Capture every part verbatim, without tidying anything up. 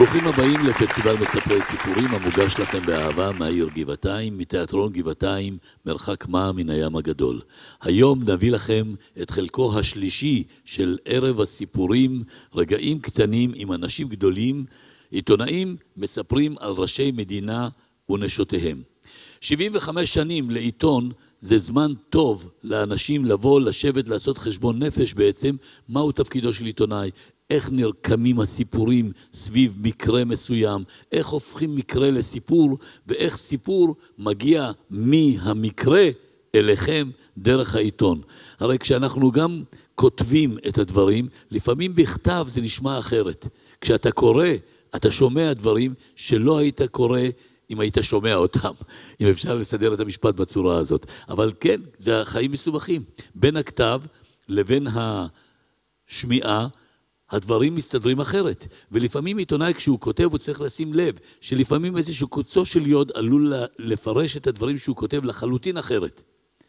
ברוכים הבאים לפסטיבל מספרי סיפורים המוגש לכם באהבה מהעיר גבעתיים, מתיאטרון גבעתיים, מרחק מה מן הים הגדול. היום נביא לכם את חלקו השלישי של ערב הסיפורים, רגעים קטנים עם אנשים גדולים, עיתונאים מספרים על ראשי מדינה ונשותיהם. שבעים וחמש שנים לעיתון זה זמן טוב לאנשים לבוא, לשבת, לעשות חשבון נפש בעצם, מהו תפקידו של עיתונאי, איך נרקמים הסיפורים סביב מקרה מסוים, איך הופכים מקרה לסיפור, ואיך סיפור מגיע מהמקרה אליכם דרך העיתון. הרי כשאנחנו גם כותבים את הדברים, לפעמים בכתב זה נשמע אחרת. כשאתה קורא, אתה שומע דברים שלא היית קורא אם היית שומע אותם, אם אפשר לסדר את המשפט בצורה הזאת. אבל כן, זה החיים מסובכים. בין הכתב לבין השמיעה, הדברים מסתדרים אחרת. ולפעמים עיתונאי כשהוא כותב הוא צריך לשים לב שלפעמים איזשהו קוצו של יוד עלול לפרש את הדברים שהוא כותב לחלוטין אחרת.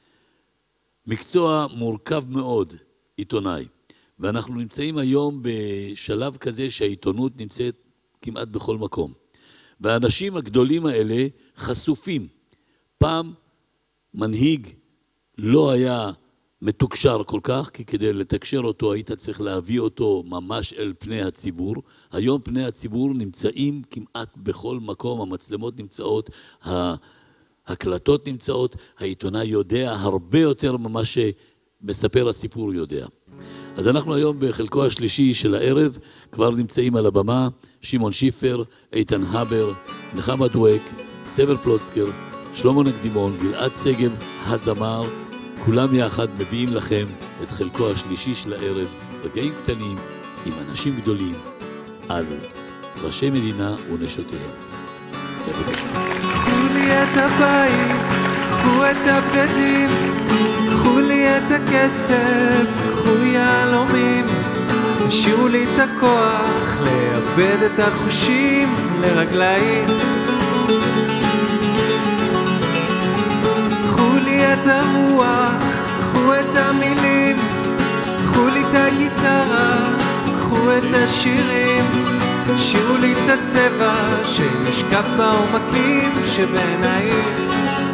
מקצוע מורכב מאוד, עיתונאי. ואנחנו נמצאים היום בשלב כזה שהעיתונות נמצאת כמעט בכל מקום. והאנשים הגדולים האלה חשופים. פעם מנהיג לא היה מתוקשר כל כך, כי כדי לתקשר אותו היית צריך להביא אותו ממש אל פני הציבור. היום פני הציבור נמצאים כמעט בכל מקום, המצלמות נמצאות, ההקלטות נמצאות, העיתונאי יודע הרבה יותר ממה שמספר הסיפור יודע. אז אנחנו היום בחלקו השלישי של הערב, כבר נמצאים על הבמה, שמעון שיפר, איתן הבר, נחמה דואק, סבר פלוצקר, שלמה נקדימון, גלעד שגב, הזמר, כולם יחד מביאים לכם את חלקו השלישי של הערב, רגעים קטנים עם אנשים גדולים על ראשי מדינה ונשותיהם. קחו לי את הבית, קחו את הבגדים, קחו לי את הכסף, קחו יהלומים, תשאירו לי את הכוח לאבד את החושים לרגליים. קחו לי את הרוח, קחו את המילים, קחו לי את הגיטרה, קחו את השירים, תשאירו לי את הצבע שנשקף בעומקים שבעיניים.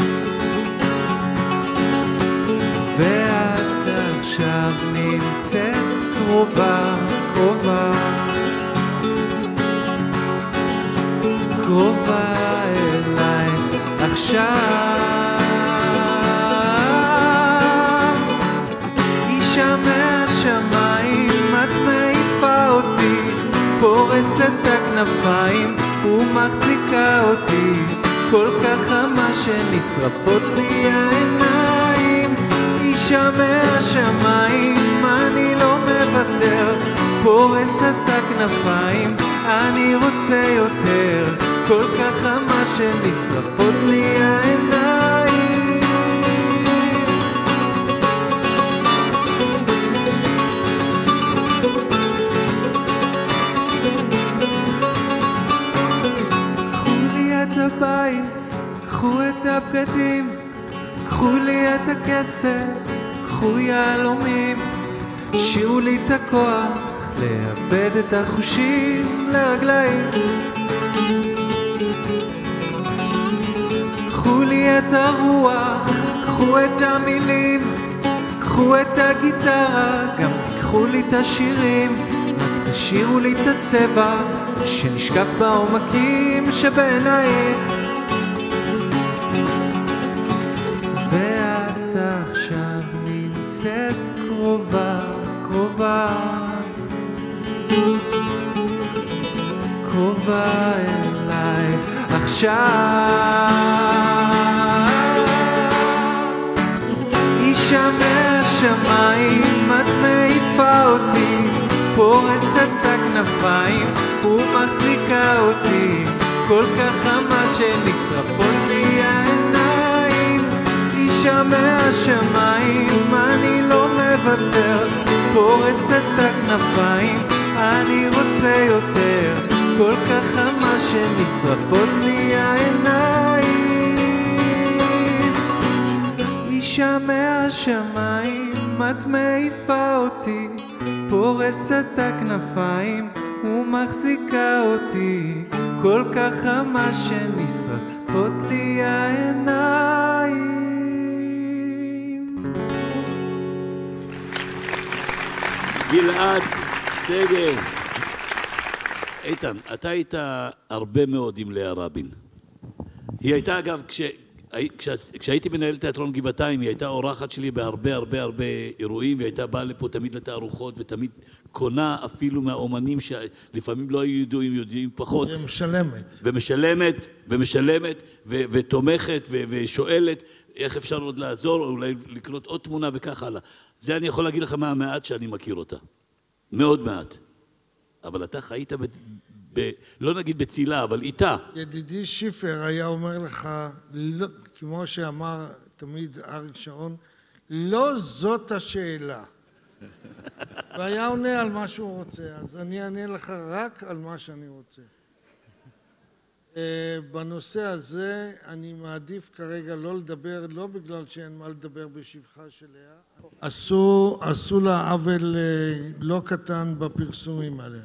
ואת עכשיו נמצאת קרובה, קרובה, קרובה אליי עכשיו. אישה מהשמיים, את מעיפה אותי, פורסת את הכנפיים ומחזיקה אותי, כל כך חמה שנשרפות לי העיניים. אישה מהשמיים, אני לא מוותר, פורסת את הכנפיים, אני רוצה יותר, כל כך חמה שנשרפות לי העיניים. קחו לי את הבית, קחו את הבגדים, קחו לי את הכסף, קחו יהלומים, תשאירו לי את הכוח לאבד את החושים לרגליים. קחו לי את הרוח, קחו את המילים, קחו את הגיטרה, גם תיקחו לי את השירים, רק תשאירו לי את הצבע שנשקף בעומקים שבעינייך. ואת עכשיו נמצאת קרובה, קרובה, קרובה אליי עכשיו. אישה מהשמיים, את מעיפה אותי, פורסת את הכנפיים ומחזיקה אותי, כל כך חמה שנשרפות לי העיניים. אישה מהשמיים, אני לא מוותר, פורסת את הכנפיים, אני רוצה יותר, כל כך חמה שנשרפות לי העיניים. אישה מהשמיים, את מעיפה אותי, פורסת את הכנפיים ומחזיקה אותי כל כך חמה שנשרפות לי העיניים. גלעד סגל. איתן, אתה היית הרבה מאוד עם לאה רבין. היא הייתה, אגב, כש... כשהייתי מנהל תיאטרון גבעתיים, היא הייתה אורחת שלי בהרבה הרבה הרבה אירועים, והיא הייתה באה לפה תמיד לתערוכות, ותמיד קונה אפילו מהאומנים שלפעמים לא היו ידועים, יודעים פחות. ומשלמת. ומשלמת, ומשלמת, ו- ותומכת, ו- ושואלת איך אפשר עוד לעזור, או אולי לקנות עוד תמונה וכך הלאה. זה אני יכול להגיד לך מהמעט שאני מכיר אותה. מאוד מעט. אבל אתה חיית, ב- ב- לא נגיד בצילה, אבל איתה. ידידי שיפר היה אומר לך, לא, כמו שאמר תמיד אריק שרון, לא זאת השאלה. והיה עונה על מה שהוא רוצה, אז אני אענה לך רק על מה שאני רוצה. בנושא הזה אני מעדיף כרגע לא לדבר, לא בגלל שאין מה לדבר בשבחה של לאה. עשו, עשו לה עוול לא קטן בפרסומים עליה.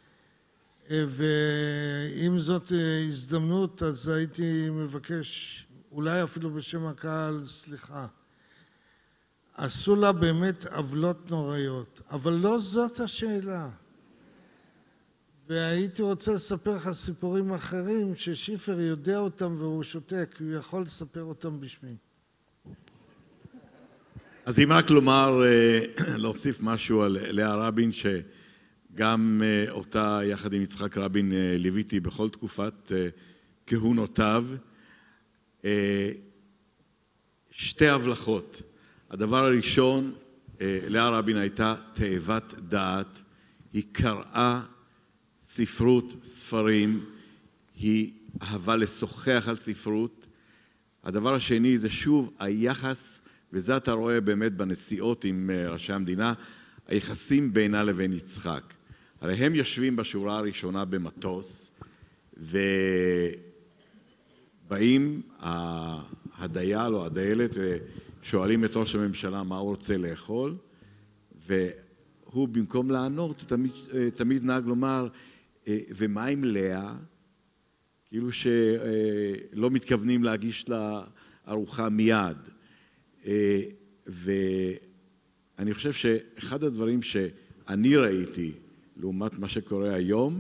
ואם זאת הזדמנות, אז הייתי מבקש, אולי אפילו בשם הקהל, סליחה. עשו לה באמת עוולות נוראיות, אבל לא זאת השאלה. והייתי רוצה לספר לך סיפורים אחרים ששיפר יודע אותם והוא שותק, הוא יכול לספר אותם בשמי. אז אם רק לומר, להוסיף משהו על לאה רבין, שגם אותה יחד עם יצחק רבין ליוויתי בכל תקופת כהונותיו, שתי הבלחות. הדבר הראשון, לאה רבין הייתה תאבת דעת, היא קראה ספרות, ספרים, היא אהבה לשוחח על ספרות. הדבר השני זה שוב היחס, וזה אתה רואה באמת בנסיעות עם ראשי המדינה, היחסים בינה לבין יצחק. הרי הם יושבים בשורה הראשונה במטוס, ובאים הדייל או הדיילת ושואלים את ראש הממשלה מה הוא רוצה לאכול, והוא במקום לענות, הוא תמיד, תמיד נהג לומר, ומה עם לאה? כאילו שלא מתכוונים להגיש לה ארוחה מיד. ואני חושב שאחד הדברים שאני ראיתי, לעומת מה שקורה היום,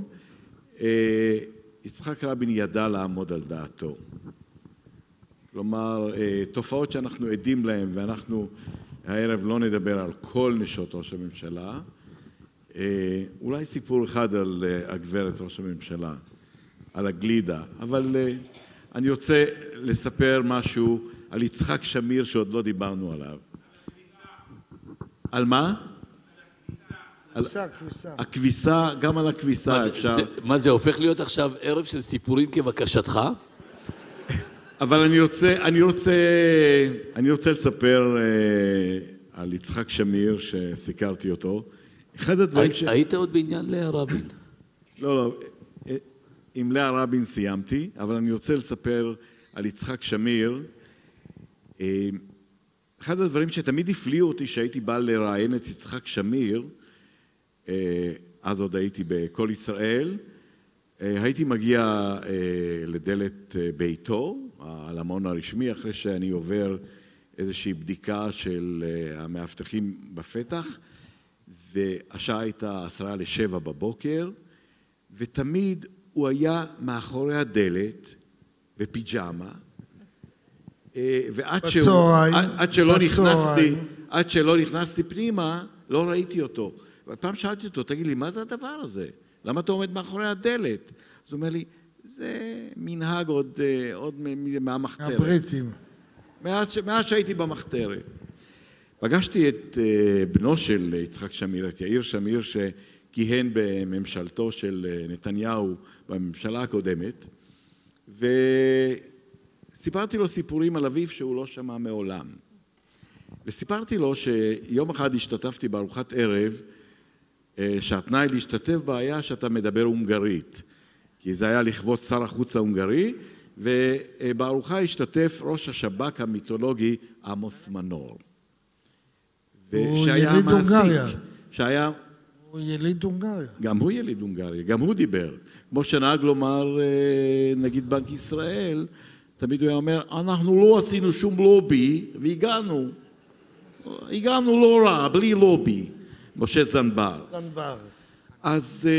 יצחק רבין ידע לעמוד על דעתו. כלומר, תופעות שאנחנו עדים להן, ואנחנו הערב לא נדבר על כל נשות ראש הממשלה, אולי סיפור אחד על הגברת ראש הממשלה, על הגלידה, אבל אני רוצה לספר משהו על יצחק שמיר שעוד לא דיברנו עליו. על מה? כביסה, כביסה. הכביסה, גם על הכביסה אפשר. מה זה הופך להיות עכשיו ערב של סיפורים כבקשתך? אבל אני רוצה, אני רוצה, אני רוצה לספר על יצחק שמיר שסיקרתי אותו. אחד הדברים ש... היית עוד בעניין לאה רבין? לא, לא. עם לאה רבין סיימתי, אבל אני רוצה לספר על יצחק שמיר. אחד הדברים שתמיד הפליאו אותי שהייתי בא לראיין את יצחק שמיר, אז עוד הייתי בכל ישראל, הייתי מגיע לדלת ביתו, הלמון הרשמי, אחרי שאני עובר איזושהי בדיקה של המאבטחים בפתח, והשעה הייתה עשרה לשבע בבוקר, ותמיד הוא היה מאחורי הדלת בפיג'מה, ועד שהוא, עד שלא נכנסתי, עד שלא נכנסתי פנימה, לא ראיתי אותו. ופעם שאלתי אותו, תגיד לי, מה זה הדבר הזה? למה אתה עומד מאחורי הדלת? אז הוא אומר לי, זה מנהג עוד, עוד מהמחתרת. הבריטים. מאז, מאז שהייתי במחתרת. פגשתי את בנו של יצחק שמיר, את יאיר שמיר, שכיהן בממשלתו של נתניהו בממשלה הקודמת, וסיפרתי לו סיפורים על אביו שהוא לא שמע מעולם. וסיפרתי לו שיום אחד השתתפתי בארוחת ערב, שהתנאי להשתתף בה היה שאתה מדבר הונגרית, כי זה היה לכבוד שר החוץ ההונגרי, ובארוחה השתתף ראש השב"כ המיתולוגי עמוס מנור. הוא יליד הונגריה. שהיה... הוא הוא יליד הונגריה. גם הוא יליד הונגריה, גם הוא דיבר. כמו שנהג לומר, נגיד בנק ישראל, תמיד הוא היה אומר, אנחנו לא עשינו שום לובי, והגענו. הגענו לא רע, בלי לובי. משה זנבר. זנבר. אז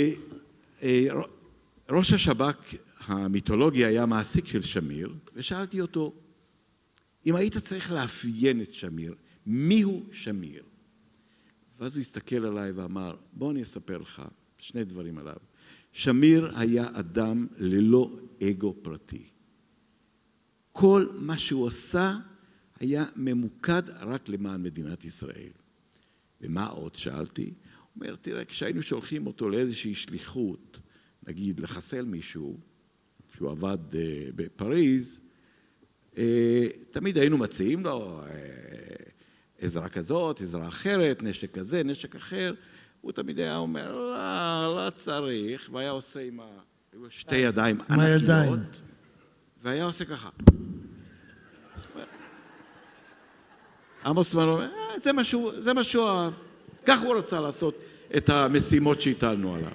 ראש השב"כ המיתולוגי היה מעסיק של שמיר, ושאלתי אותו, אם היית צריך לאפיין את שמיר, מי הוא שמיר? ואז הוא הסתכל עליי ואמר, בוא אני אספר לך שני דברים עליו. שמיר היה אדם ללא אגו פרטי. כל מה שהוא עשה היה ממוקד רק למען מדינת ישראל. ומה עוד שאלתי? הוא אומר, תראה, כשהיינו שולחים אותו לאיזושהי שליחות, נגיד לחסל מישהו, כשהוא עבד בפריז, תמיד היינו מציעים לו עזרה כזאת, עזרה אחרת, נשק כזה, נשק אחר. הוא תמיד היה אומר, לא, לא צריך, והיה עושה עם שתי ידיים ענקיות, והיה עושה ככה. עמוס מן אומר, זה מה שהוא אהב. כך הוא רצה לעשות את המשימות שהטלנו עליו.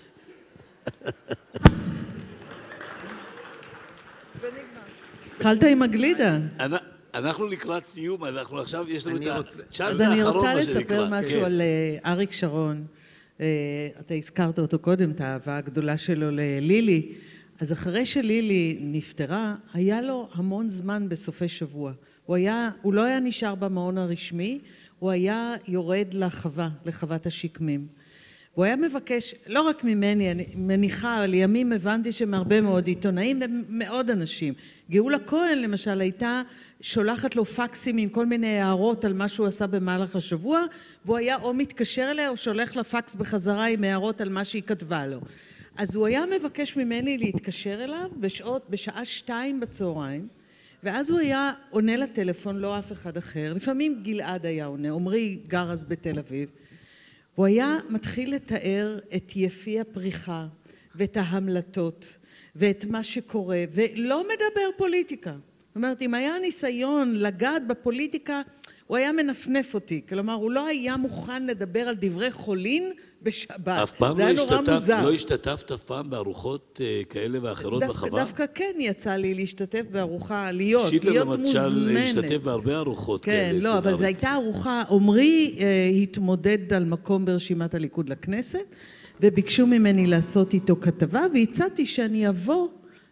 התחלת עם הגלידה. אנחנו לקראת סיום, אנחנו עכשיו, יש לנו את הצ'אנס האחרון. אז אני רוצה לספר משהו על אריק שרון. אתה הזכרת אותו קודם, את האהבה הגדולה שלו ללילי. אז אחרי שלילי נפטרה, היה לו המון זמן בסופי שבוע. הוא היה, הוא לא היה נשאר במעון הרשמי, הוא היה יורד לחווה, לחוות השקמים. הוא היה מבקש, לא רק ממני, אני מניחה, לימים הבנתי שמהרבה מאוד עיתונאים ומאוד אנשים. גאולה כהן למשל הייתה שולחת לו פקסים עם כל מיני הערות על מה שהוא עשה במהלך השבוע, והוא היה או מתקשר אליה או שולח לה פקס בחזרה עם הערות על מה שהיא כתבה לו. אז הוא היה מבקש ממני להתקשר אליו בשעות, בשעה שתיים בצהריים, ואז הוא היה עונה לטלפון, לא אף אחד אחר. לפעמים גלעד היה עונה, עמרי גר אז בתל אביב. הוא היה מתחיל לתאר את יפי הפריחה ואת ההמלטות ואת מה שקורה, ולא מדבר פוליטיקה. זאת אומרת, אם היה ניסיון לגעת בפוליטיקה, הוא היה מנפנף אותי. כלומר, הוא לא היה מוכן לדבר על דברי חולין בשבת. אף פעם זה היה נורא מוזר. לא השתתפת אף פעם בארוחות כאלה ואחרות בחווה? דווקא כן יצא לי להשתתף בארוחה, להיות, להיות מוזמנת. שיטה למשל להשתתף בהרבה ארוחות כאלה. כן, לא, אבל זו הייתה ארוחה, עמרי התמודד על מקום ברשימת הליכוד לכנסת, וביקשו ממני לעשות איתו כתבה, והצעתי שאני אבוא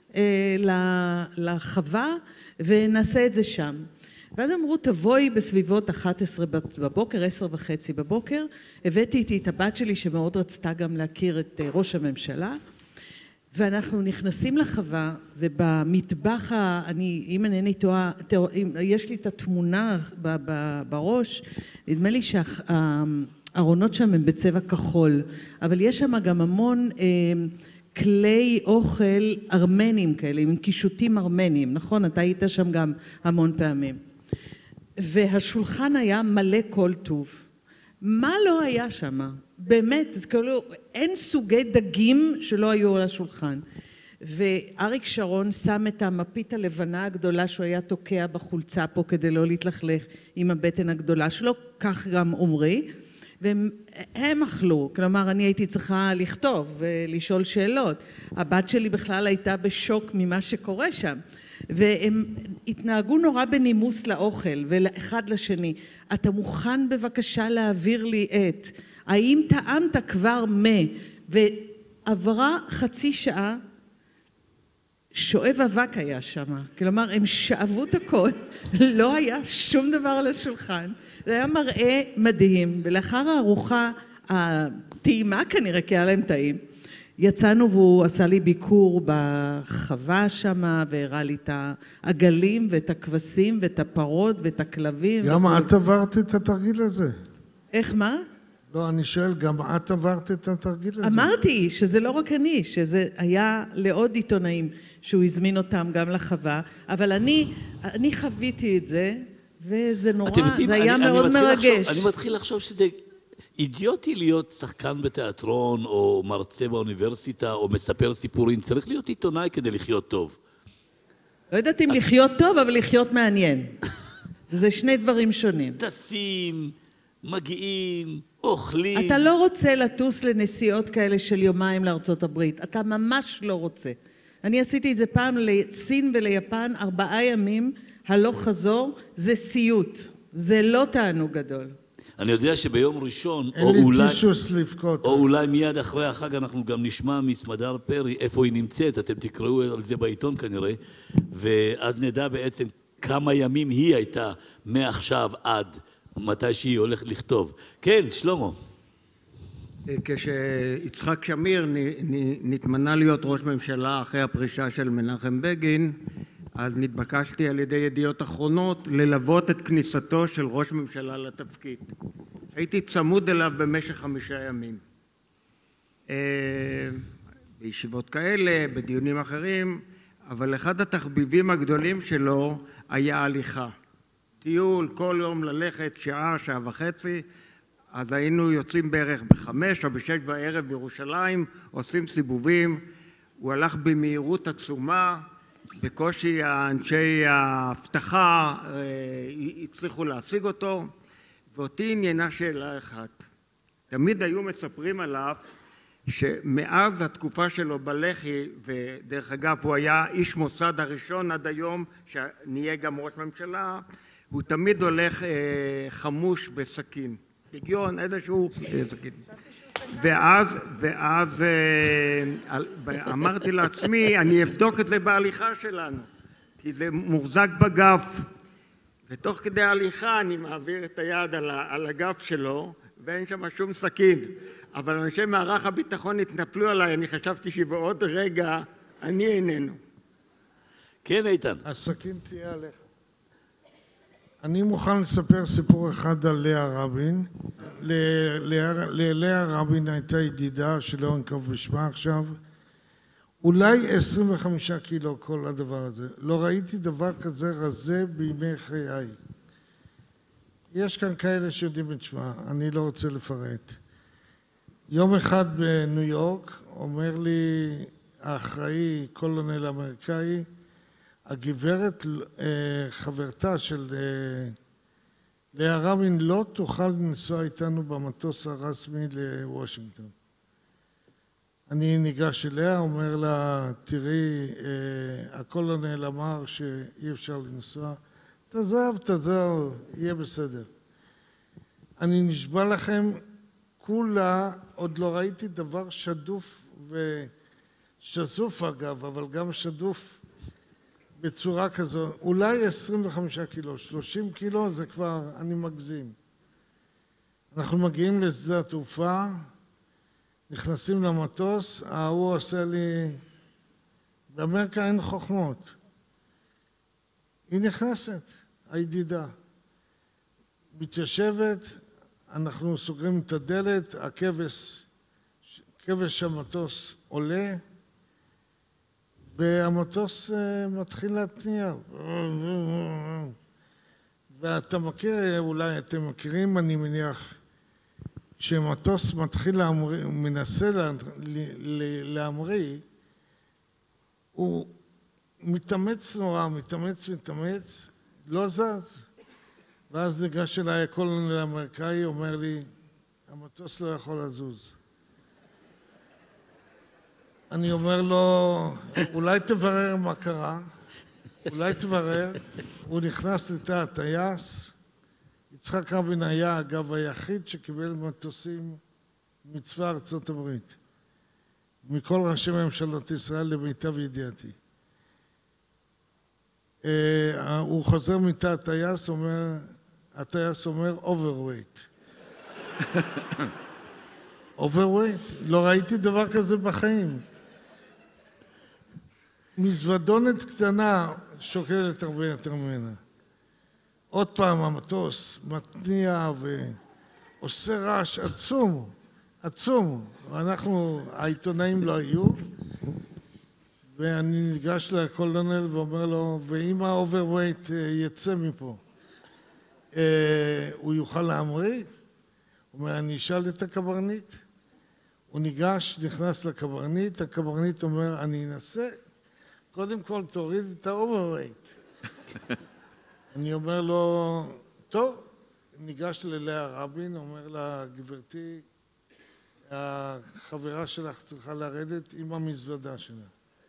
לחווה ונעשה את זה שם. ואז אמרו, תבואי בסביבות אחת עשרה בבוקר, עשר וחצי בבוקר, הבאתי איתי את הבת שלי שמאוד רצתה גם להכיר את ראש הממשלה, ואנחנו נכנסים לחווה, ובמטבח, אני, אם אינני טועה, יש לי את התמונה בראש, נדמה לי שהארונות שם הם בצבע כחול, אבל יש שם גם המון כלי אוכל ארמנים כאלה, עם קישוטים ארמנים, נכון? אתה היית שם גם המון פעמים. והשולחן היה מלא כל טוב. מה לא היה שם? באמת, זה כאילו, אין סוגי דגים שלא היו על השולחן. ואריק שרון שם את המפית הלבנה הגדולה שהוא היה תוקע בחולצה פה כדי לא להתלכלך עם הבטן הגדולה שלו, כך גם עמרי. והם אכלו, כלומר אני הייתי צריכה לכתוב ולשאול שאלות. הבת שלי בכלל הייתה בשוק ממה שקורה שם. והם התנהגו נורא בנימוס לאוכל ולאחד לשני. אתה מוכן בבקשה להעביר לי את, האם טעמת כבר מה? ועברה חצי שעה, שואב אבק היה שם. כלומר, הם שאבו את הכל, לא היה שום דבר על השולחן. זה היה מראה מדהים. ולאחר הארוחה, הטעימה כנראה, כי היה להם טעים, יצאנו והוא עשה לי ביקור בחווה שם, והראה לי את העגלים ואת הכבשים ואת הפרות ואת הכלבים. גם את עברת את התרגיל הזה. איך, מה? לא, אני שואל, גם את עברת את התרגיל הזה. אמרתי שזה לא רק אני, שזה היה לעוד עיתונאים שהוא הזמין אותם גם לחווה, אבל אני, אני חוויתי את זה, וזה נורא, זה היה אני, מאוד אני מרגש. לחשוב, אני מתחיל לחשוב שזה אידיוטי להיות שחקן בתיאטרון, או מרצה באוניברסיטה, או מספר סיפורים. צריך להיות עיתונאי כדי לחיות טוב. לא יודעת אם לחיות טוב, אבל לחיות מעניין. זה שני דברים שונים. טסים, מגיעים, אוכלים. אתה לא רוצה לטוס לנסיעות כאלה של יומיים לארצות הברית. אתה ממש לא רוצה. אני עשיתי את זה פעם לסין וליפן, ארבעה ימים, הלוך חזור, זה סיוט. זה לא תענוג גדול. אני יודע שביום ראשון, או אין לי אולי, טישוס לבכות. או אולי מיד אחרי החג אנחנו גם נשמע מסמדר פרי איפה היא נמצאת, אתם תקראו על זה בעיתון כנראה, ואז נדע בעצם כמה ימים היא הייתה מעכשיו עד מתי שהיא הולכת לכתוב. כן, שלמה. כשיצחק שמיר נתמנה להיות ראש ממשלה אחרי הפרישה של מנחם בגין, אז נתבקשתי על ידי ידיעות אחרונות ללוות את כניסתו של ראש ממשלה לתפקיד. הייתי צמוד אליו במשך חמישה ימים. בישיבות כאלה, בדיונים אחרים, אבל אחד התחביבים הגדולים שלו היה הליכה. טיול, כל יום ללכת שעה, שעה וחצי, אז היינו יוצאים בערך בחמש או בשש בערב בירושלים, עושים סיבובים, הוא הלך במהירות עצומה, בקושי האנשי ההבטחה הצליחו להשיג אותו, ואותי עניינה שאלה אחת. תמיד היו מספרים עליו שמאז התקופה שלו בלח"י, ודרך אגב הוא היה איש מוסד הראשון עד היום שנהיה גם ראש ממשלה, הוא תמיד הולך חמוש בסכין. לגיון, איזשהו סכין. ואז, ואז אמרתי לעצמי, אני אבדוק את זה בהליכה שלנו, כי זה מוחזק בגב. ותוך כדי ההליכה אני מעביר את היד על הגב שלו, ואין שם שום סכין. אבל אנשי מערך הביטחון התנפלו עליי, אני חשבתי שבעוד רגע אני איננו. כן, איתן. הסכין תהיה עליך. אני מוכן לספר סיפור אחד על לאה רבין. ללאה רבין הייתה ידידה שלא אנקוב בשמה עכשיו. אולי עשרים וחמישה קילו כל הדבר הזה. לא ראיתי דבר כזה רזה בימי חיי. יש כאן כאלה שיודעים את שמה, אני לא רוצה לפרט. יום אחד בניו יורק אומר לי האחראי, קולונל אמריקאי, הגברת חברתה של לאה רבין לא תוכל לנסוע איתנו במטוס הרסמי לוושינגטון. אני ניגש אליה, אומר לה, תראי, הקולונל אמר שאי אפשר לנסוע, תעזב, תעזב, יהיה בסדר. אני נשבע לכם, כולה, עוד לא ראיתי דבר שדוף ושזוף אגב, אבל גם שדוף בצורה כזו, אולי עשרים וחמישה קילו, שלושים קילו זה כבר, אני מגזים. אנחנו מגיעים לשדה התעופה, נכנסים למטוס, ההוא עושה לי, באמריקה אין חוכמות. היא נכנסת, הידידה. מתיישבת, אנחנו סוגרים את הדלת, הכבש, כבש המטוס עולה, והמטוס מתחיל להתניע. ואתה מכיר, אולי אתם מכירים, אני מניח, כשמטוס מתחיל להמריא, הוא מנסה להמריא, הוא מתאמץ נורא, מתאמץ, מתאמץ, לא זז. ואז ניגש אליי הקולונל האמריקאי, אומר לי, המטוס לא יכול לזוז. אני אומר לו, אולי תברר מה קרה, אולי תברר. הוא נכנס לתא הטייס. יצחק רבין היה, אגב, היחיד שקיבל מטוסים מצבא ארצות הברית. מכל ראשי ממשלות ישראל למיטב ידיעתי. הוא חוזר מתא הטייס, אומר, הטייס אומר, overweight. overweight? לא ראיתי דבר כזה בחיים. מזוודונת קטנה שוקלת הרבה יותר ממנה. עוד פעם המטוס מתניע ועושה רעש עצום, עצום. ואנחנו, העיתונאים לא היו, ואני ניגש לקולונל ואומר לו, ואם האוברווייט יצא מפה, הוא יוכל להמריא? הוא אומר, אני אשאל את הקברניט. הוא ניגש, נכנס לקברניט, הקברניט אומר, אני אנסה, קודם כל תוריד את האוברווייט. אני אומר לו, טוב, ניגש ללאה רבין, אומר לה, גברתי, החברה שלך צריכה לרדת עם המזוודה שלה.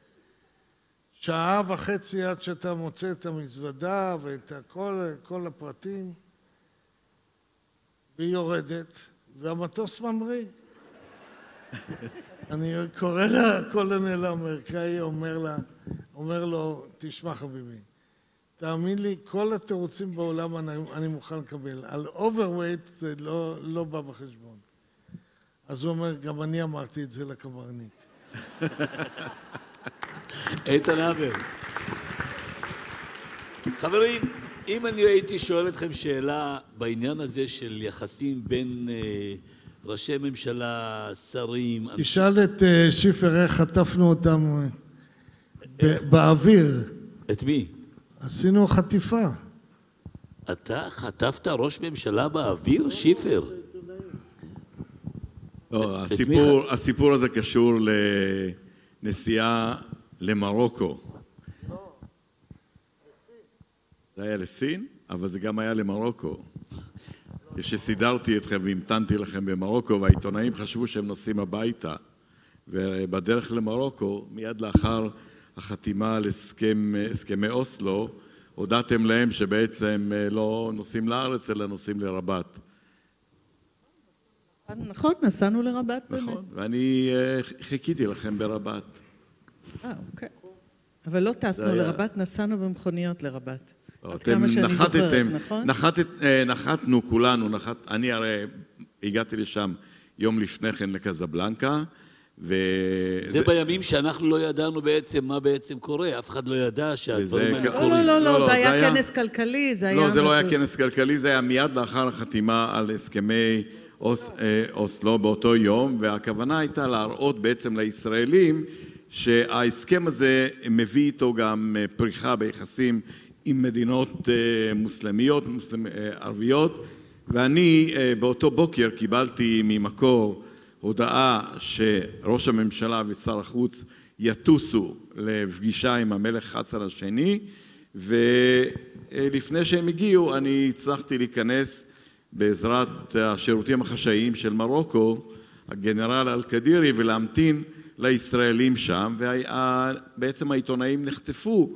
שעה וחצי עד שאתה מוצא את המזוודה ואת כל, כל הפרטים, והיא יורדת, והמטוס ממריא. אני קורא לה, קולונל האמריקאי, אומר לה, אומר לו, תשמע חביבי, תאמין לי, כל התירוצים בעולם אני, אני מוכן לקבל. על אוברווייט זה לא, לא בא בחשבון. אז הוא אומר, גם אני אמרתי את זה לקברניט. איתן הבר. חברים, אם אני הייתי שואל אתכם שאלה בעניין הזה של יחסים בין אה, ראשי ממשלה, שרים... תשאל את אה, שיפר איך חטפנו אותם אה, באוויר. את מי? עשינו חטיפה. אתה חטפת ראש ממשלה באוויר, שיפר? לא, הסיפור, הסיפור הזה קשור לנסיעה למרוקו. לא, לסין. זה היה לסין, אבל זה גם היה למרוקו. כשסידרתי אתכם והמתנתי לכם במרוקו, והעיתונאים חשבו שהם נוסעים הביתה. ובדרך למרוקו, מיד לאחר החתימה על הסכם, הסכמי אוסלו, הודעתם להם שבעצם לא נוסעים לארץ, אלא נוסעים לרבת. נכון, נסענו לרבת באמת. נכון, ואני חיכיתי לכם ברבת. אה, אוקיי. אבל לא טסנו לרבת, נסענו במכוניות לרבת. עד אתם כמה שאני זוכרת, נחתתם, נכון? נחתת, נחתנו כולנו, נחת, אני הרי הגעתי לשם יום לפני כן לקזבלנקה, ו... זה בימים שאנחנו לא ידענו בעצם מה בעצם קורה, אף אחד לא ידע שהדברים האלה לא, קורים. לא, לא, לא, זה היה כנס כלכלי, זה היה... לא, זה לא היה כנס כלכלי, זה היה מיד לאחר החתימה על הסכמי אוסלו באותו יום, והכוונה הייתה להראות בעצם לישראלים שההסכם הזה מביא איתו גם פריחה ביחסים עם מדינות מוסלמיות, ערביות, ואני באותו בוקר קיבלתי ממקור הודעה שראש הממשלה ושר החוץ יטוסו לפגישה עם המלך חסן השני, ולפני שהם הגיעו אני הצלחתי להיכנס בעזרת השירותים החשאיים של מרוקו, הגנרל אל-קדירי, ולהמתין לישראלים שם, ובעצם העיתונאים נחטפו,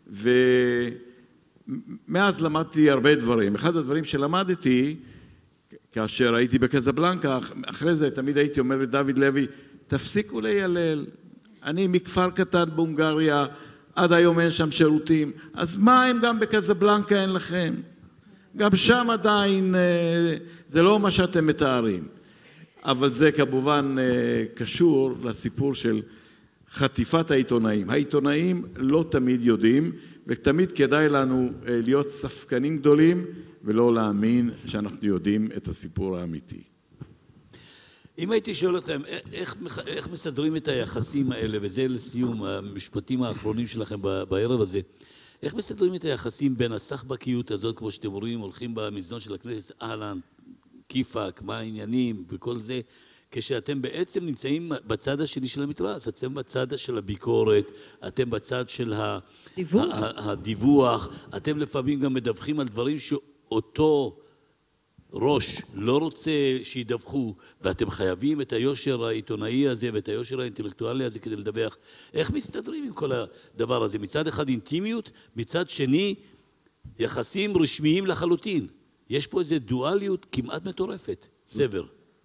ומאז למדתי הרבה דברים. אחד הדברים שלמדתי, כאשר הייתי בקזבלנקה, אחרי זה תמיד הייתי אומר לדוד לוי, תפסיקו להילל, אני מכפר קטן בהונגריה, עד היום אין שם שירותים, אז מה הם גם בקזבלנקה אין לכם? גם שם עדיין זה לא מה שאתם מתארים. אבל זה כמובן קשור לסיפור של חטיפת העיתונאים. העיתונאים לא תמיד יודעים, ותמיד כדאי לנו להיות ספקנים גדולים, ולא להאמין שאנחנו יודעים את הסיפור האמיתי. אם הייתי שואל אתכם, איך, איך מסדרים את היחסים האלה, וזה לסיום המשפטים האחרונים שלכם בערב הזה, איך מסדרים את היחסים בין הסחבקיות הזאת, כמו שאתם רואים, הולכים במזנון של הכנסת, אהלן, כיפק, מה העניינים וכל זה, כשאתם בעצם נמצאים בצד השני של המתרס, אתם בצד של הביקורת, אתם בצד של דיווח. הדיווח, אתם לפעמים גם מדווחים על דברים שאותו ראש לא רוצה שידווחו, ואתם חייבים את היושר העיתונאי הזה ואת היושר האינטלקטואלי הזה כדי לדווח. איך מסתדרים עם כל הדבר הזה? מצד אחד אינטימיות, מצד שני יחסים רשמיים לחלוטין. יש פה איזו דואליות כמעט מטורפת. סבר.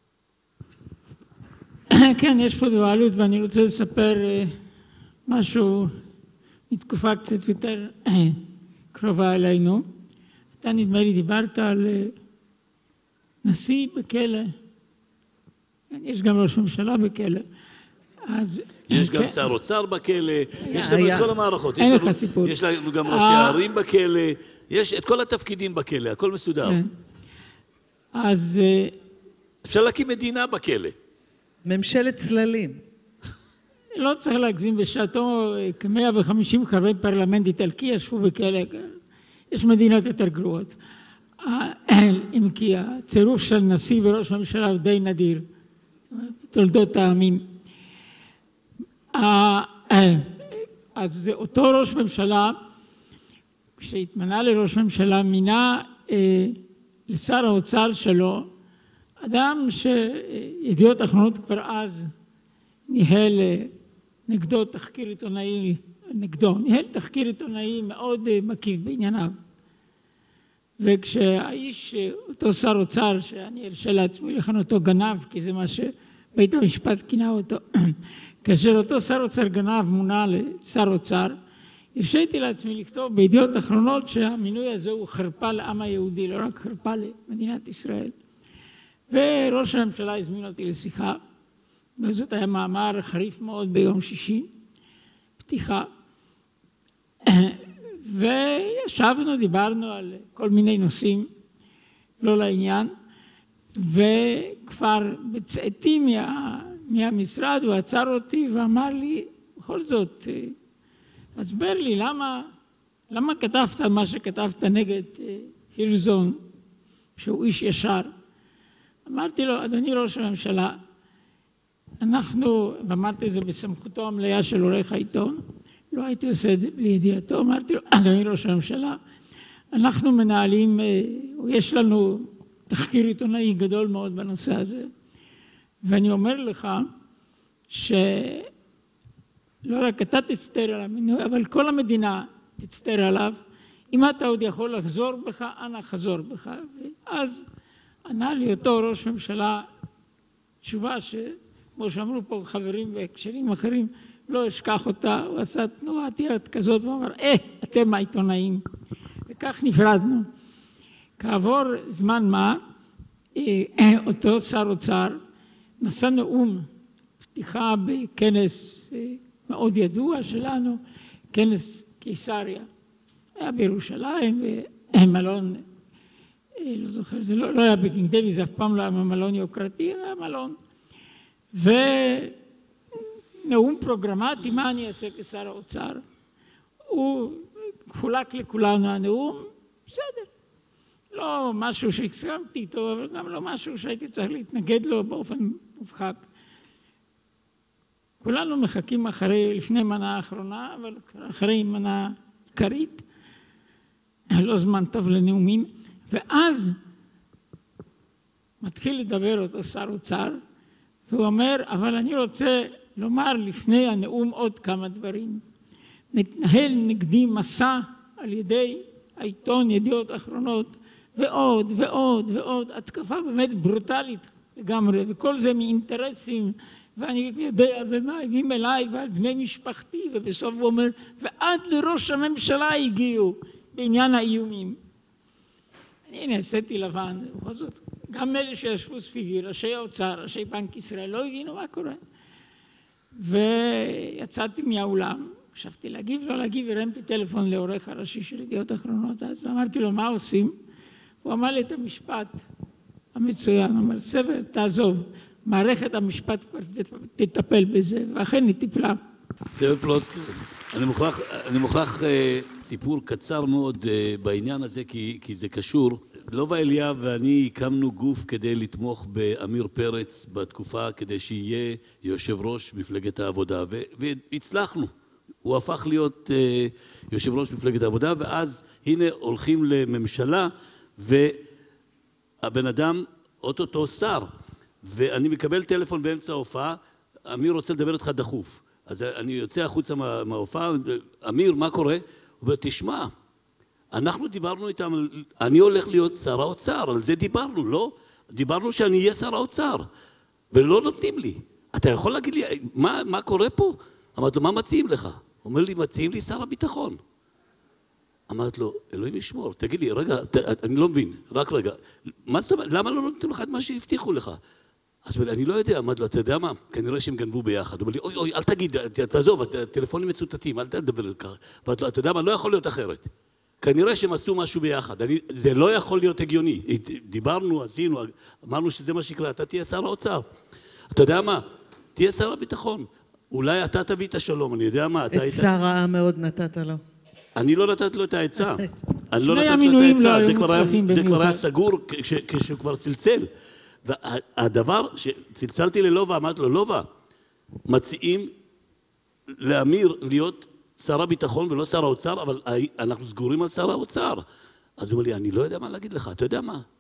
כן, יש פה דואליות, ואני רוצה לספר משהו מתקופה קצת יותר קרובה אלינו. אתה נדמה לי דיברת על נשיא בכלא, יש גם ראש ממשלה בכלא, אז... יש גם שר אוצר בכלא, יש לנו את כל המערכות, אין לך סיפור. יש לנו גם ראשי הערים בכלא, יש את כל התפקידים בכלא, הכל מסודר. אז... אפשר להקים מדינה בכלא. ממשלת צללים. לא צריך להגזים, בשעתו כ-מאה וחמישים חברי פרלמנט איטלקי ישבו בכלא, יש מדינות יותר גרועות. אם כי הצירוף של נשיא וראש ממשלה הוא די נדיר, תולדות העמים. אז אותו ראש ממשלה, כשהתמנה לראש ממשלה, מינה לשר האוצר שלו, אדם שידיעות אחרונות כבר אז ניהל נגדו תחקיר עיתונאי, נגדו, ניהל תחקיר עיתונאי מאוד מקיף בענייניו. וכשהאיש, אותו שר אוצר, שאני ארשה לעצמי לכנותו גנב, כי זה מה שבית המשפט כינה אותו, כאשר אותו שר אוצר גנב מונה לשר אוצר, הרשיתי לעצמי לכתוב בידיעות אחרונות שהמינוי הזה הוא חרפה לעם היהודי, לא רק חרפה למדינת ישראל. וראש הממשלה הזמין אותי לשיחה, וזאת היה מאמר חריף מאוד ביום שישי, פתיחה, וישבנו, דיברנו על כל מיני נושאים, לא לעניין, וכבר בצאתי מה, מהמשרד הוא עצר אותי ואמר לי, בכל זאת, הסבר לי למה, למה כתבת מה שכתבת נגד הירשזון, שהוא איש ישר. אמרתי לו, אדוני ראש הממשלה, אנחנו, ואמרתי את זה בסמכותו המלאה של עורך העיתון, לא הייתי עושה את זה בלי ידיעתו, אמרתי לו, אדוני ראש הממשלה, אנחנו מנהלים, יש לנו תחקיר עיתונאי גדול מאוד בנושא הזה, ואני אומר לך שלא רק אתה תצטער על המינוי, אבל כל המדינה תצטער עליו, אם אתה עוד יכול לחזור בך, אנא חזור בך. ואז ענה לי אותו ראש ממשלה תשובה שכמו שאמרו פה חברים בהקשרים אחרים, לא אשכח אותה, הוא עשה תנועת יד כזאת ואמר, אה, אתם העיתונאים. וכך נפרדנו. כעבור זמן מה, אותו שר אוצר נשא נאום פתיחה בכנס מאוד ידוע שלנו, כנס קיסריה. היה בירושלים, מלון, לא זוכר, זה לא, לא היה בקינג דייוויד, זה אף פעם לא היה מלון יוקרתי, היה מלון. ונאום פרוגרמטי, מה אני אעשה כשר האוצר? הוא חולק לכולנו הנאום, בסדר. לא משהו שהסכמתי איתו, אבל גם לא משהו שהייתי צריך להתנגד לו באופן מובחק. כולנו מחכים אחרי, לפני מנה האחרונה, אבל אחרי מנה עיקרית, לא זמן טוב לנאומים, ואז מתחיל לדבר אותו שר אוצר, והוא אומר, אבל אני רוצה לומר לפני הנאום עוד כמה דברים. מתנהל נגדי מסע על ידי העיתון ידיעות אחרונות, ועוד ועוד ועוד, התקפה באמת ברוטלית לגמרי, וכל זה מאינטרסים, ואני יודע, ומאיימים אליי ועל בני משפחתי, ובסוף הוא אומר, ועד לראש הממשלה הגיעו בעניין האיומים. אני נעשיתי לבן, ובכל זאת, גם אלה שישבו סביבי, ראשי האוצר, ראשי בנק ישראל, לא הגיעו מה קורה. ויצאתי מהאולם, חשבתי להגיב, לא להגיב, הרמתי טלפון לעורך הראשי של ידיעות אחרונות, אז אמרתי לו, מה עושים? הוא אמר לי את המשפט המצוין, הוא אומר, סבר, תעזוב, מערכת המשפט כבר תטפל בזה, ואכן היא טיפלה. סבר פלוצקר, אני מוכרח, אני מוכרח אה, סיפור קצר מאוד אה, בעניין הזה, כי, כי זה קשור. לובה אליאב ואני הקמנו גוף כדי לתמוך באמיר פרץ בתקופה, כדי שיהיה יושב ראש מפלגת העבודה, ו, והצלחנו. הוא הפך להיות אה, יושב ראש מפלגת העבודה, ואז הנה הולכים לממשלה, והבן אדם, אוטוטו שר, ואני מקבל טלפון באמצע ההופעה, אמיר רוצה לדבר איתך דחוף. אז אני יוצא החוצה מה, מההופעה, אמיר, מה קורה? הוא אומר, תשמע, אנחנו דיברנו איתם, אני הולך להיות שר האוצר, על זה דיברנו, לא? דיברנו שאני אהיה שר האוצר, ולא נותנים לי. אתה יכול להגיד לי, מה, מה קורה פה? אמרתי לו, מה מציעים לך? הוא אומר לי, מציעים לי שר הביטחון. אמרתי לו, אלוהים ישמור, תגיד לי, רגע, ת, אני לא מבין, רק רגע, מה זאת אומרת, למה לא נותנים לך את מה שהבטיחו לך? אז אני לא יודע, אמרתי לו, אתה יודע מה? כנראה שהם גנבו ביחד. הוא אומר לי, אוי, אוי, אל תגיד, תעזוב, הטלפונים מצוטטים, אל תדבר ככה. אמרתי לו, אתה יודע מה? לא יכול להיות אחרת. כנראה שהם עשו משהו ביחד. אני, זה לא יכול להיות הגיוני. דיברנו, עשינו, אמרנו שזה מה שיקרה, אתה תהיה שר האוצר. אתה יודע מה? תהיה שר הביטחון. אולי אתה תביא את השלום, אני יודע מה. את שר העם מאוד נתת לו. אני לא נתת לו את העצה. אני לא נתת לו את העצה. זה כבר היה סגור כשהוא כבר צלצל. והדבר שצלצלתי ללובה, אמרתי לו, לובה, מציעים לאמיר להיות שר הביטחון ולא שר האוצר, אבל אנחנו סגורים על שר האוצר. אז הוא אומר לי, אני לא יודע מה להגיד לך, אתה יודע מה?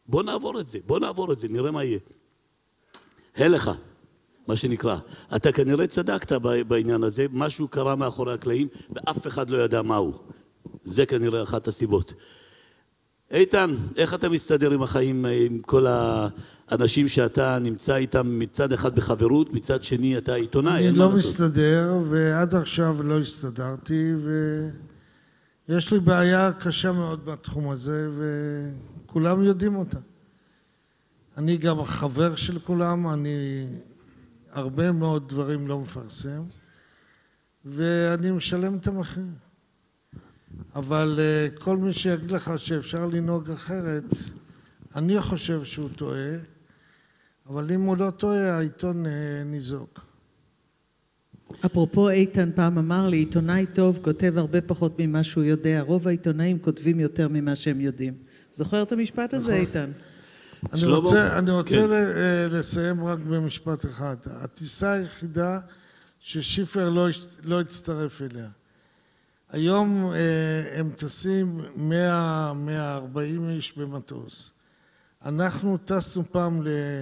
בוא נעבור את זה, בוא נעבור את זה, נראה מה יהיה. הלך, מה שנקרא. אתה כנראה צדקת בעניין הזה, משהו קרה מאחורי הקלעים, ואף אחד לא ידע מהו. זה כנראה אחת הסיבות. איתן, איך אתה מסתדר עם החיים, עם כל האנשים שאתה נמצא איתם מצד אחד בחברות, מצד שני אתה עיתונאי? אני לא מסתדר, ועד עכשיו לא הסתדרתי, ויש לי בעיה קשה מאוד בתחום הזה, וכולם יודעים אותה. אני גם החבר של כולם, אני הרבה מאוד דברים לא מפרסם, ואני משלם את המחיר. אבל כל מי שיגיד לך שאפשר לנהוג אחרת, אני חושב שהוא טועה, אבל אם הוא לא טועה, העיתון ניזוק. אפרופו איתן פעם אמר לי, עיתונאי טוב כותב הרבה פחות ממה שהוא יודע, רוב העיתונאים כותבים יותר ממה שהם יודעים. זוכר את המשפט הזה, איתן? אני רוצה, אני רוצה לסיים רק במשפט אחד. הטיסה היחידה ששיפר לא, לא הצטרף אליה. היום הם טסים מאה עד מאה וארבעים איש במטוס. אנחנו טסנו פעם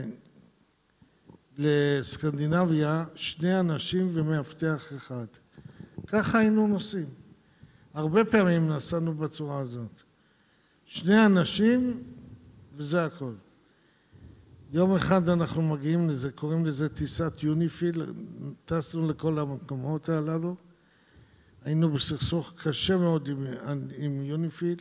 לסקנדינביה, שני אנשים ומאבטח אחד. ככה היינו נוסעים. הרבה פעמים נסענו בצורה הזאת. שני אנשים וזה הכל. יום אחד אנחנו מגיעים לזה, קוראים לזה טיסת יוניפיל, טסנו לכל המקומות הללו. היינו בסכסוך קשה מאוד עם, עם יוניפיל,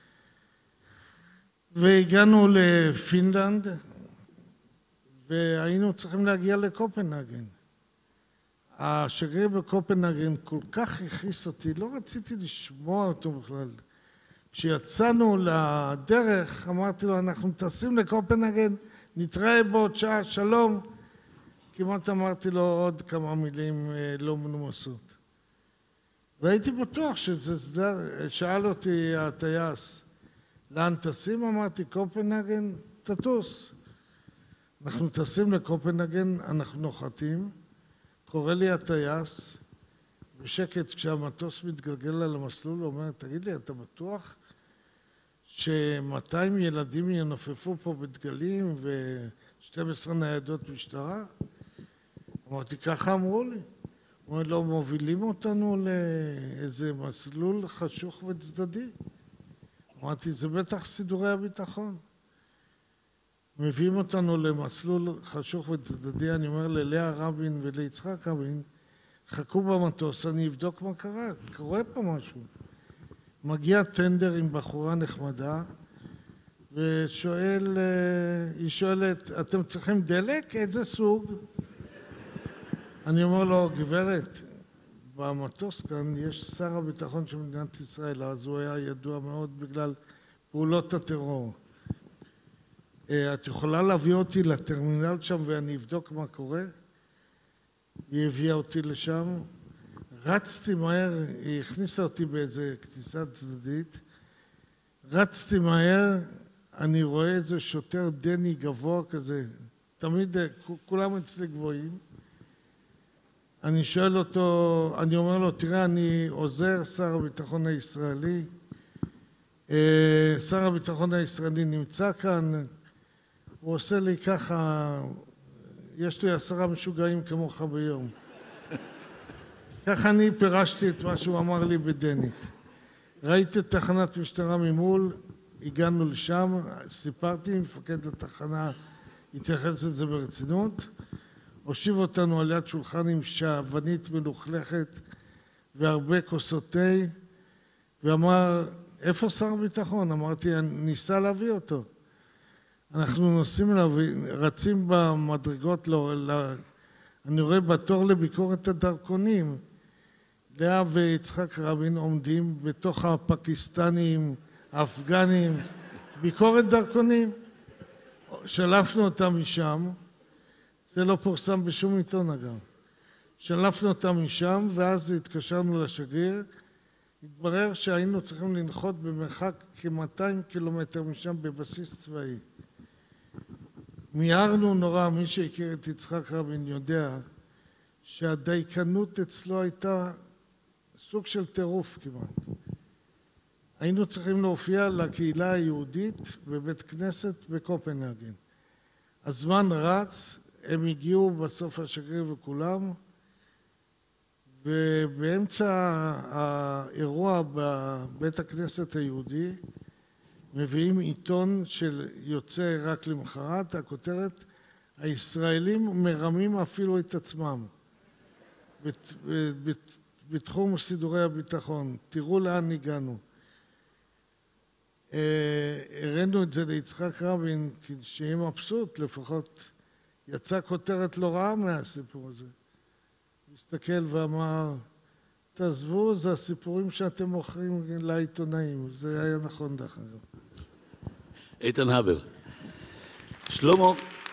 והגענו לפינלנד, והיינו צריכים להגיע לקופנהגן. השגריר בקופנהגן כל כך הכעיס אותי, לא רציתי לשמוע אותו בכלל. כשיצאנו לדרך, אמרתי לו, אנחנו טסים לקופנהגן, נתראה בעוד שעה, שלום. כמעט אמרתי לו עוד כמה מילים לא מנומסות. והייתי בטוח שזה סדר, שאל אותי הטייס, לאן טסים? אמרתי, קופנהגן, תטוס. אנחנו טסים לקופנהגן, אנחנו נוחתים, קורא לי הטייס, בשקט כשהמטוס מתגלגל על המסלול, הוא אומר, תגיד לי, אתה בטוח ש-מאתיים ילדים ינופפו פה בדגלים ו-שתים עשרה ניידות משטרה? אמרתי, ככה אמרו לי. הוא אומר, לא מובילים אותנו לאיזה מסלול חשוך וצדדי. אמרתי, זה בטח סידורי הביטחון. מביאים אותנו למסלול חשוך וצדדי, אני אומר ללאה רבין וליצחק רבין, חכו במטוס, אני אבדוק מה קרה, קורה פה משהו. מגיע טנדר עם בחורה נחמדה, ושואל, היא שואלת, אתם צריכים דלק? איזה סוג? אני אומר לו, גברת, במטוס כאן יש שר הביטחון של מדינת ישראל, אז הוא היה ידוע מאוד בגלל פעולות הטרור. את יכולה להביא אותי לטרמינל שם ואני אבדוק מה קורה? היא הביאה אותי לשם, רצתי מהר, היא הכניסה אותי באיזה כניסה צדדית, רצתי מהר, אני רואה איזה שוטר דני גבוה כזה, תמיד כולם אצלי גבוהים, אני שואל אותו, אני אומר לו, תראה, אני עוזר שר הביטחון הישראלי, שר הביטחון הישראלי נמצא כאן, הוא עושה לי ככה, יש לי עשרה משוגעים כמוך ביום. ככה אני פירשתי את מה שהוא אמר לי בדנית. ראיתי את תחנת משטרה ממול, הגענו לשם, סיפרתי, מפקד התחנה התייחס לזה ברצינות, הושיב אותנו על יד שולחן עם שעוונית מלוכלכת והרבה כוסות תה, ואמר, איפה שר הביטחון? אמרתי, ניסה להביא אותו. אנחנו נוסעים אליו, רצים במדרגות, לא, לא, אני רואה בתור לביקורת הדרכונים, לאה ויצחק רבין עומדים בתוך הפקיסטנים, האפגנים, ביקורת דרכונים. שלפנו אותם משם, זה לא פורסם בשום עיתון אגב. שלפנו אותם משם ואז התקשרנו לשגריר, התברר שהיינו צריכים לנחות במרחק כ-מאתיים קילומטר משם בבסיס צבאי. מיהרנו נורא, מי שהכיר את יצחק רבין יודע שהדייקנות אצלו הייתה סוג של טירוף כמעט. היינו צריכים להופיע לקהילה היהודית בבית כנסת בקופנהגן. הזמן רץ, הם הגיעו בסוף השגריר וכולם, ובאמצע האירוע בבית הכנסת היהודי מביאים עיתון שיוצא רק למחרת, הכותרת, הישראלים מרמים אפילו את עצמם בתחום סידורי הביטחון, תראו לאן הגענו. הראינו את זה ליצחק רבין, שיהיה מבסוט, לפחות יצא כותרת לא רעה מהסיפור הזה. הוא הסתכל ואמר, תעזבו, זה הסיפורים שאתם מוכרים לעיתונאים, זה היה נכון דרך אגב. איתן הבר. שלמה.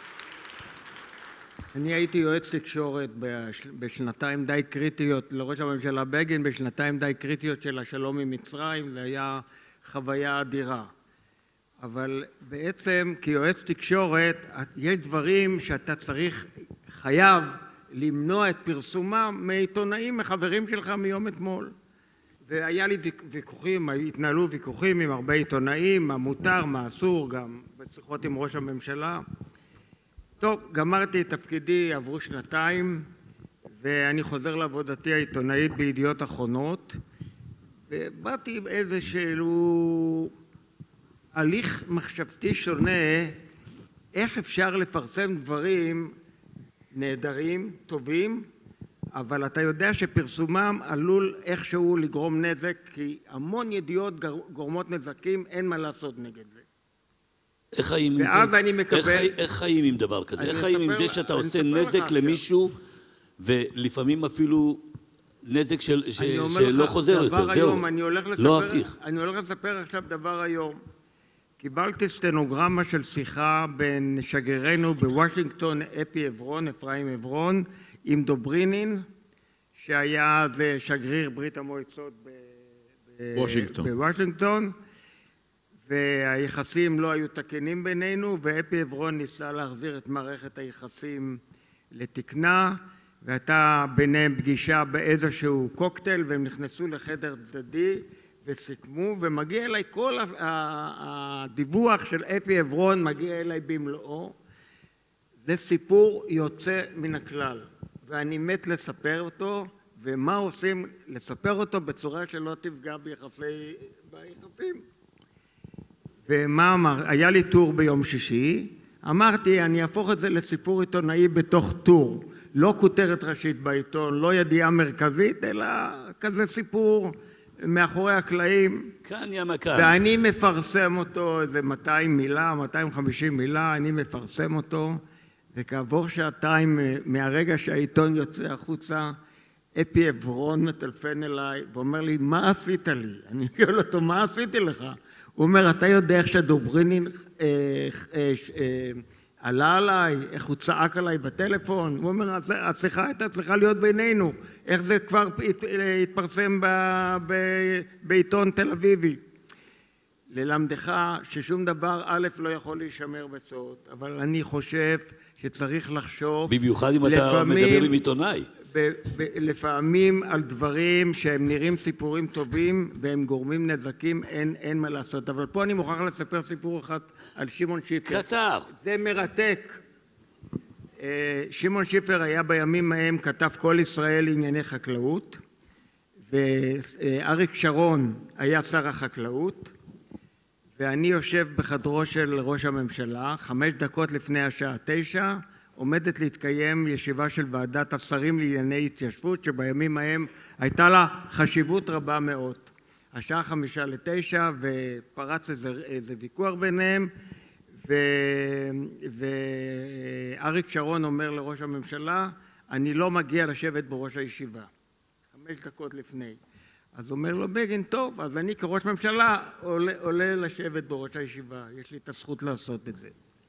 אני הייתי יועץ תקשורת בשנתיים די קריטיות לראש הממשלה בגין, בשנתיים די קריטיות של השלום עם מצרים, זה היה חוויה אדירה. אבל בעצם כיועץ תקשורת יש דברים שאתה צריך, חייב למנוע את פרסומם מעיתונאים, מחברים שלך מיום אתמול. והיה לי ויכוחים, התנהלו ויכוחים עם הרבה עיתונאים, מה מותר, מה אסור, גם בשיחות עם ראש הממשלה. טוב, גמרתי את תפקידי, עברו שנתיים, ואני חוזר לעבודתי העיתונאית בידיעות אחרונות, ובאתי עם איזשהו הליך מחשבתי שונה, איך אפשר לפרסם דברים נהדרים, טובים, אבל אתה יודע שפרסומם עלול איכשהו לגרום נזק, כי המון ידיעות גורמות נזקים, אין מה לעשות נגד זה. איך חיים עם זה? ואז אני מקבל... איך חיים עם דבר כזה? איך חיים עם זה שאתה עושה נזק למישהו, ולפעמים אפילו נזק שלא חוזר יותר, זהו, לא הפיך. אני הולך לספר עכשיו דבר היום. קיבלתי סטנוגרמה של שיחה בין שגרירנו בוושינגטון, אפי עברון, אפרים עברון, עם דוברינין, שהיה זה שגריר ברית המועצות בוושינגטון. בוושינגטון, והיחסים לא היו תקינים בינינו, ואפי עברון ניסה להחזיר את מערכת היחסים לתקנה, והייתה ביניהם פגישה באיזשהו קוקטייל, והם נכנסו לחדר צדדי וסיכמו, ומגיע אליי כל הדיווח של אפי עברון, מגיע אליי במלואו. זה סיפור יוצא מן הכלל, ואני מת לספר אותו, ומה עושים לספר אותו בצורה שלא תפגע ביחסי, ביחסים. ומה אמר? היה לי טור ביום שישי, אמרתי אני אהפוך את זה לסיפור עיתונאי בתוך טור, לא כותרת ראשית בעיתון, לא ידיעה מרכזית, אלא כזה סיפור מאחורי הקלעים. כאן ימה כאן. ואני מפרסם אותו, איזה מאתיים מילה, מאתיים וחמישים מילה, אני מפרסם אותו, וכעבור שעתיים מהרגע שהעיתון יוצא החוצה, אפי עברון מטלפן אליי ואומר לי, מה עשית לי? אני שואל אותו, מה עשיתי לך? הוא אומר, אתה יודע איך שדוברינין אה, אה, אה, עלה עליי, איך הוא צעק עליי בטלפון? הוא אומר, השיחה הייתה צריכה להיות בינינו, איך זה כבר התפרסם ב, ב, בעיתון תל אביבי. ללמדך ששום דבר א' לא יכול להישמר בסוד, אבל אני חושב שצריך לחשוב... במיוחד אם אתה מדבר עם עיתונאי. ב- ב- לפעמים על דברים שהם נראים סיפורים טובים והם גורמים נזקים, אין, אין מה לעשות. אבל פה אני מוכרח לספר סיפור אחד על שמעון שיפר. קצר. זה מרתק. שמעון שיפר היה בימים ההם, כתב כל ישראל ענייני חקלאות, ואריק שרון היה שר החקלאות, ואני יושב בחדרו של ראש הממשלה, חמש דקות לפני השעה תשע, עומדת להתקיים ישיבה של ועדת השרים לענייני התיישבות, שבימים ההם הייתה לה חשיבות רבה מאוד. השעה חמישה לתשע, ופרץ איזה, איזה ויכוח ביניהם, ו... ואריק שרון אומר לראש הממשלה, אני לא מגיע לשבת בראש הישיבה. חמש דקות לפני. אז אומר לו בגין, טוב, אז אני כראש ממשלה עולה, עולה לשבת בראש הישיבה, יש לי את הזכות לעשות את זה.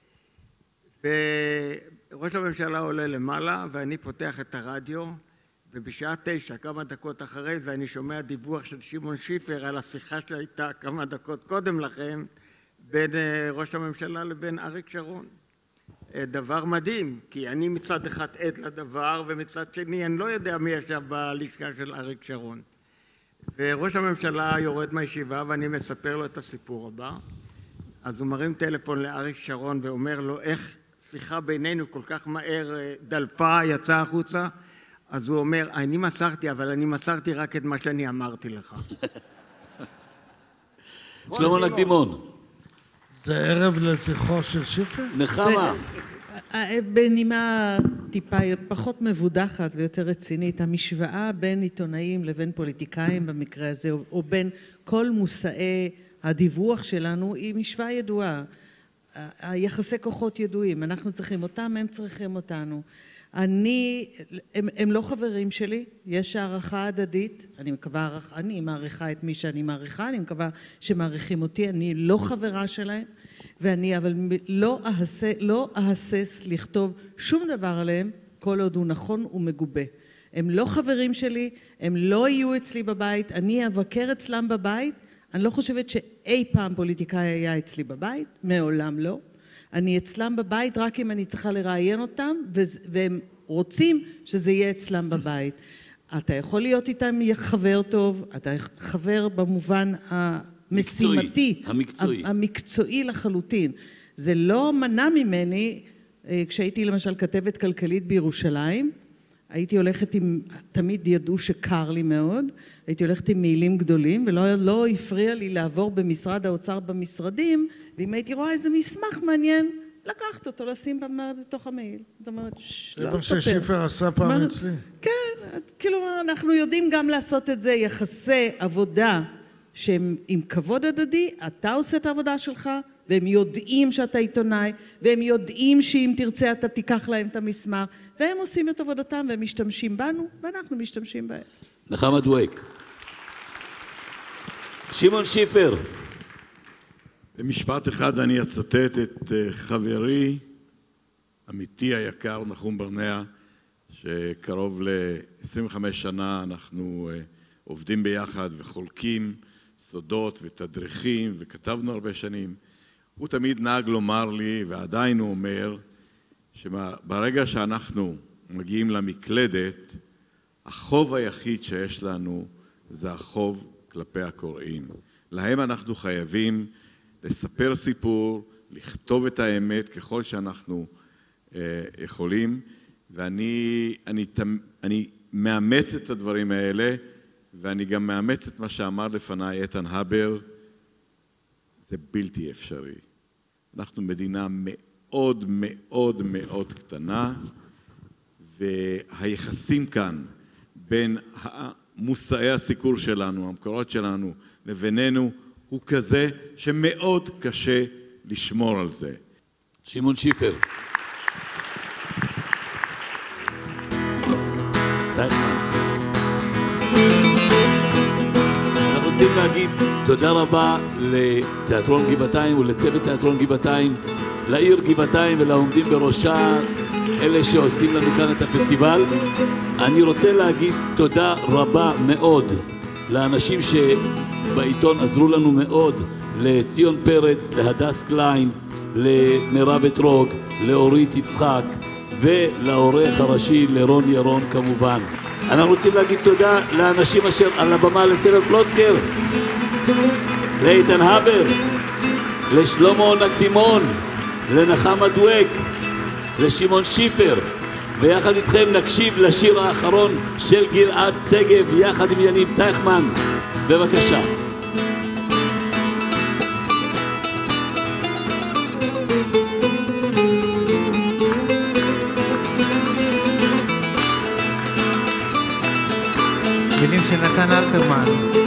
וראש הממשלה עולה למעלה, ואני פותח את הרדיו, ובשעה תשע, כמה דקות אחרי זה, אני שומע דיווח של שמעון שיפר על השיחה שהייתה כמה דקות קודם לכן, בין ראש הממשלה לבין אריק שרון. דבר מדהים, כי אני מצד אחד עד לדבר, ומצד שני אני לא יודע מי ישב בלשכה של אריק שרון. וראש הממשלה יורד מהישיבה ואני מספר לו את הסיפור הבא. אז הוא מרים טלפון לאריק שרון ואומר לו איך שיחה בינינו כל כך מהר דלפה, יצאה החוצה. אז הוא אומר, אני מסרתי, אבל אני מסרתי רק את מה שאני אמרתי לך. שלמה נקדימון. זה ערב לזכרו של שיפר? נחמה. בנימה טיפה פחות מבודחת ויותר רצינית, המשוואה בין עיתונאים לבין פוליטיקאים במקרה הזה, או בין כל מושאי הדיווח שלנו, היא משוואה ידועה. היחסי כוחות ידועים, אנחנו צריכים אותם, הם צריכים אותנו. אני, הם, הם לא חברים שלי, יש הערכה הדדית, אני מקווה, אני מעריכה את מי שאני מעריכה, אני מקווה שמעריכים אותי, אני לא חברה שלהם, ואני אבל לא אהסס, לא אהסס לכתוב שום דבר עליהם, כל עוד הוא נכון ומגובה. הם לא חברים שלי, הם לא יהיו אצלי בבית, אני אבקר אצלם בבית, אני לא חושבת שאי פעם פוליטיקאי היה אצלי בבית, מעולם לא. אני אצלם בבית רק אם אני צריכה לראיין אותם, והם רוצים שזה יהיה אצלם בבית. אתה יכול להיות איתם חבר טוב, אתה חבר במובן המשימתי, המקצועי. המקצועי לחלוטין. זה לא מנע ממני, כשהייתי למשל כתבת כלכלית בירושלים, הייתי הולכת עם, תמיד ידעו שקר לי מאוד, הייתי הולכת עם מעילים גדולים, ולא לא הפריע לי לעבור במשרד האוצר במשרדים, ואם הייתי רואה איזה מסמך מעניין, לקחת אותו, לשים בתוך המעיל. זאת אומרת, זה מה ששיפר עשה פעם אצלי. כן, כאילו אנחנו יודעים גם לעשות את זה, יחסי עבודה שהם עם כבוד הדדי, אתה עושה את העבודה שלך, והם יודעים שאתה עיתונאי, והם יודעים שאם תרצה אתה תיקח להם את המסמך, והם עושים את עבודתם והם משתמשים בנו, ואנחנו משתמשים בהם. נחמה דואק. שמעון שיפר. במשפט אחד אני אצטט את חברי, עמיתי היקר, נחום ברנע, שקרוב ל-עשרים וחמש שנה אנחנו עובדים ביחד וחולקים סודות ותדריכים וכתבנו הרבה שנים. הוא תמיד נהג לומר לי, ועדיין הוא אומר, שברגע שאנחנו מגיעים למקלדת, החוב היחיד שיש לנו זה החוב כלפי הקוראים. להם אנחנו חייבים לספר סיפור, לכתוב את האמת ככל שאנחנו אה, יכולים, ואני אני, אני מאמץ את הדברים האלה, ואני גם מאמץ את מה שאמר לפניי איתן הבר, זה בלתי אפשרי. אנחנו מדינה מאוד מאוד מאוד קטנה, והיחסים כאן בין מושאי הסיקור שלנו, המקורות שלנו, לבינינו, הוא כזה שמאוד קשה לשמור על זה. שמעון שיפר. אנחנו רוצים להגיד תודה רבה לתיאטרון גבעתיים ולצוות תיאטרון גבעתיים, לעיר גבעתיים ולעומדים בראשה, אלה שעושים לנו כאן את הפסטיבל. אני רוצה להגיד תודה רבה מאוד לאנשים שבעיתון עזרו לנו מאוד, לציון פרץ, להדס קליין, למירב אתרוג, לאורית יצחק ולעורך הראשי לרון ירון כמובן. אנחנו רוצים להגיד תודה לאנשים אשר על הבמה, לסרל פלוצקר, לאיתן הבר, לשלמה נקדימון, לנחמה דואק, לשמעון שיפר, ויחד איתכם נקשיב לשיר האחרון של גלעד שגב יחד עם יניב טייכמן. בבקשה. מילים של נתן אלתרמן.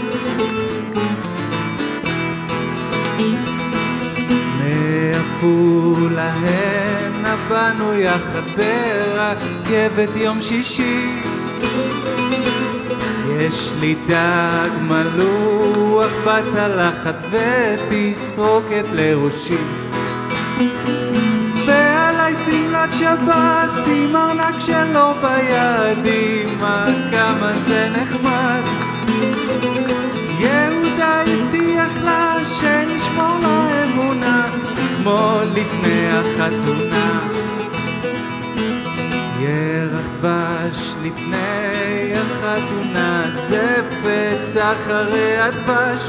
מעפולה הנה באנו יחד ברכבת יום שישי, יש לי דג מלוח בצלחת ותסרוקת לראשי, ועליי שמלת שבת עם ארנק שלו ביד, אמא כמה זה נחמד. יהודה הבטיח לה שנשמור לה אמונה כמו לפני החתונה. ירח הדבש לפני החתונה, זפת אחרי הדבש.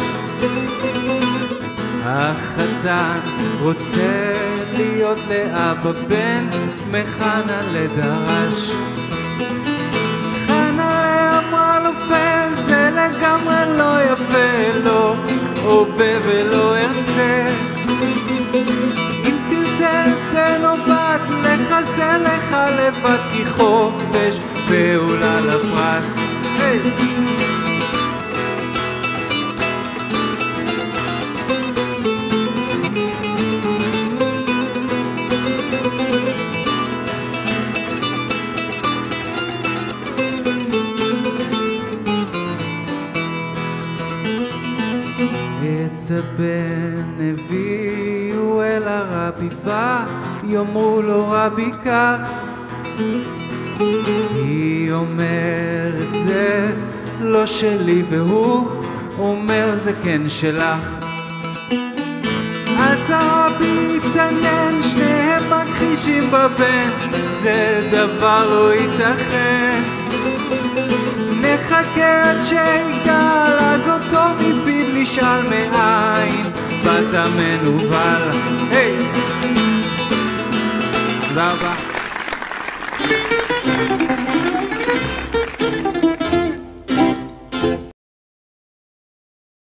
החתן רוצה להיות לאבא בן, מחנה לדרש. חנה אמרה לו פן, זה לגמרי לא יפה, לא הווה ולא ארצה. אם תרצה בן או בת, לחסה לך לבד, כי חופש פעולה לפרט. היי! את הבן הביאו אל הרבי ויאמרו לו רבי כך, היא אומרת זה לא שלי והוא אומר זה כן שלך. אז הרבי התעניין, שניהם מכחישים בבן, זה דבר לא ייתכן. נחכה עד שיגדל, אז אותו מפיו נשאל מאין באת מנוול. היי! תודה רבה.